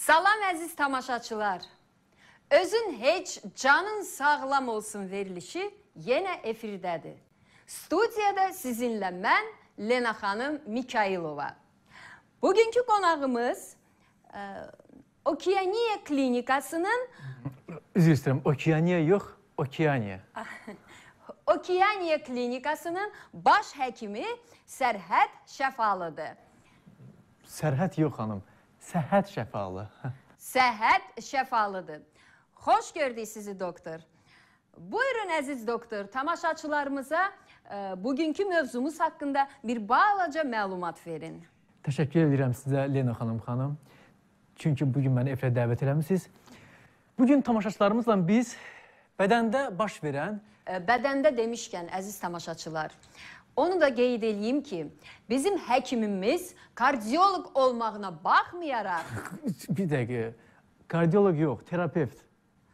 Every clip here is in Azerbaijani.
Salam əziz tamaşaçılar. Özün heç canın sağlam olsun verilişi yenə efirdədir. Studiyada sizinlə mən Lena xanım Mikailova. Bugünkü qonağımız Okeaniya klinikasının... Üzr istəyirəm, Okeaniya yox, Okeaniya. Okeaniya klinikasının baş həkimi Sərhəd Şəfalıdır. Sərhəd yox xanım, Səhhət Şəfalı. Səhhət Şəfalıdır. Xoş gördük sizi doktor. Buyurun əziz doktor, tamaşaçılarımıza bugünkü mövzumuz haqqında bir balaca məlumat verin. Təşəkkür edirəm sizə Lena xanım. Çünki bugün məni efirə dəvət eləmişsiniz. Bugün tamaşaçılarımızla biz bədəndə baş verən... Bədəndə demişkən əziz tamaşaçılar, onu da qeyd edeyim ki, bizim həkimimiz kardioloq olmağına baxmayaraq... Bir dəqiqə, kardioloq yox, terapevt.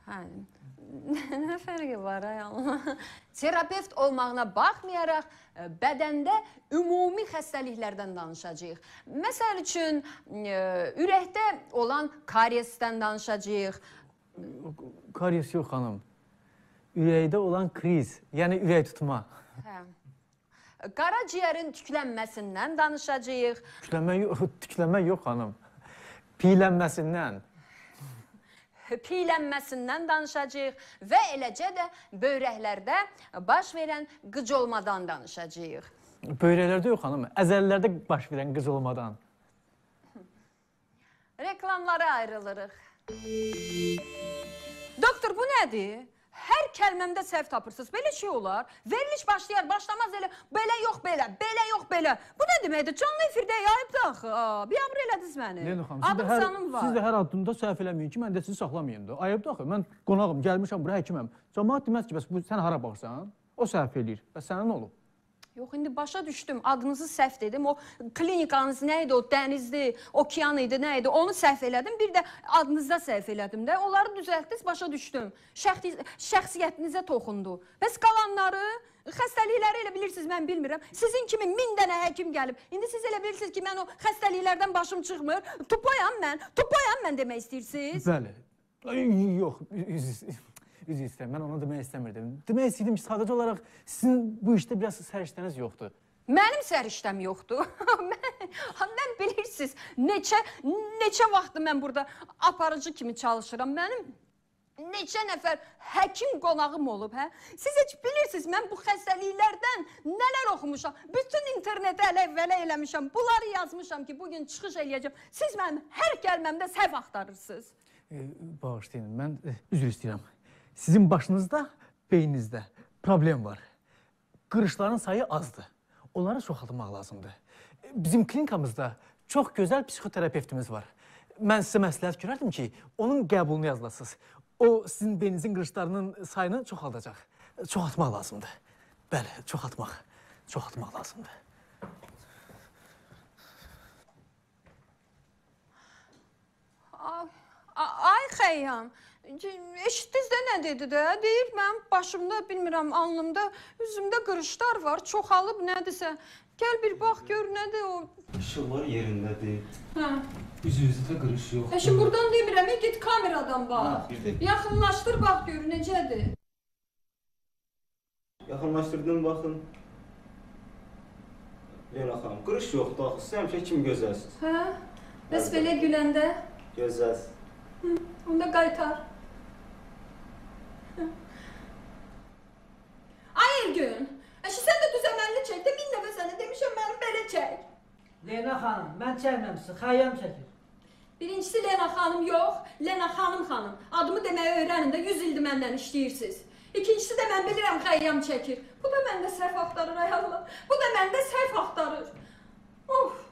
Nə fərqi var ay Allah? Terapevt olmağına baxmayaraq bədəndə ümumi xəstəliklərdən danışacağıq. Məsəl üçün, ürəkdə olan karyesdən danışacağıq. Karyes yox xanım. Ürəkdə olan kriz, yəni ürək tutma. Qaraciyərin tüklənməsindən danışacağıq. Tüklənmə yox xanım. Piylənməsindən. Piylənməsindən danışacağıq və eləcə də böyrəklərdə baş verən qıc olmadan danışacağıq. Böyrəklərdə yox xanım, əzəlilərdə baş verən qıc olmadan. Reklamlara ayrılırıq. Doktor, bu nədir? Hər kəlməmdə səhv tapırsınız. Belə şey olar. Veriliş başlayar, başlamaz elə. Belə yox belə, belə yox belə. Bu nə deməkdir? Canlı efirdə yayıb da axı. Biabır elədiniz məni. Adım sanım var. Siz də hər addımda səhv eləməyin ki, mən də sizi saxlamayayım da. Ayıb da axı. Mən qonağım, gəlmişəm bura həkiməm. Cəmaat deməz ki, sən hara baxsan? O səhv eləyir. Və sənə nə olub? Yox, indi başa düşdüm. Adınızı səhv dedim. O klinikanız nə idi? O dənizdi, okean idi, nə idi? Onu səhv elədim. Bir də adınızda səhv elədim də. Onları düzəltdiniz, başa düşdüm. Şəxsiyyətinizə toxundu. Bəs qalanları, xəstəlikləri elə bilirsiniz, mən bilmirəm. Sizin kimi 1000 dənə həkim gəlib. İndi siz elə bilirsiniz ki, mən o xəstəliklərdən başım çıxmır. Tupayam mən demək istəyirsiniz? Bəli. Yox, üzr istəyirəm, mən onu demək istəmirdim. Demək istəyirdim ki, sadəcə olaraq sizin bu işdə biraz səriştəniz yoxdur. Mənim səriştəm yoxdur. Mən bilirsiniz, neçə vaxtdır mən burada aparıcı kimi çalışıram. Mənim neçə nəfər həkim qonağım olub, hə? Siz heç bilirsiniz, mən bu xəstəliklərdən nələr oxumuşam. Bütün internetə ələ-vələ eləmişəm. Bunları yazmışam ki, bugün çıxış eləyəcəm. Siz mənim hər kəlməmdə səhv axtarırsınız. Bağışlayın, mən üzr istəyirəm. Sizin başınızda, beyninizdə problem var. Qırışların sayı azdır. Onları çoxaltmaq lazımdır. Bizim klinikamızda çox gözəl psixoterapevtimiz var. Mən sizə məsləhət görərdim ki, onun qəbulunu yazılasınız. O, sizin beyninizin qırışlarının sayını çoxaldacaq. Çoxaltmaq lazımdır. Bəli, çoxaltmaq lazımdır. Ay xəyyam, eşitdiniz də nə dedi də? Deyir, mən başımda, bilmirəm, alnımda, üzümdə qırışlar var, çoxalıb nədirsə. Gəl bir bax, gör nədir o? İşıqlar yerindədir. Üzünüzdə qırış yox. Şimdi buradan demirəm, git kameradan bax. Yaxınlaşdır, bax, gör necədir? Yaxınlaşdırdım, baxın. Lena xanım, qırış yoxdur, axı, siz həmişə kimi gözəlsiniz. Hə? Bəs belə güləndə? Gözəlsiniz. Onda qaytar. Ay Ergün, sən də düzəməlli çək də, 1000 dəfə sənə demişəm, mənim belə çək. Lena xanım, mən çəkməmişsin, xəyyam çəkir. Birincisi Lena xanım yox, Lena xanım. Adımı deməyi öyrənin də 100 ildir məndən işləyirsiniz. İkincisi də mən bilirəm xəyyam çəkir. Bu da məndə səhv axtarır, ay Allah. Bu da məndə səhv axtarır. Of.